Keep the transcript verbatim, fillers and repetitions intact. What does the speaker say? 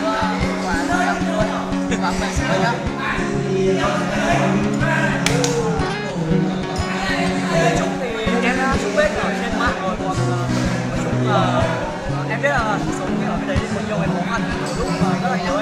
quà cho em luôn. Và mình sẽ nhá. Nói chung thì em đã xuống bếp ở trên mạng rồi, còn nói chung là em biết là cuộc sống ở bên đấy có nhiều cái khó khăn, lúc mà rất là nhiều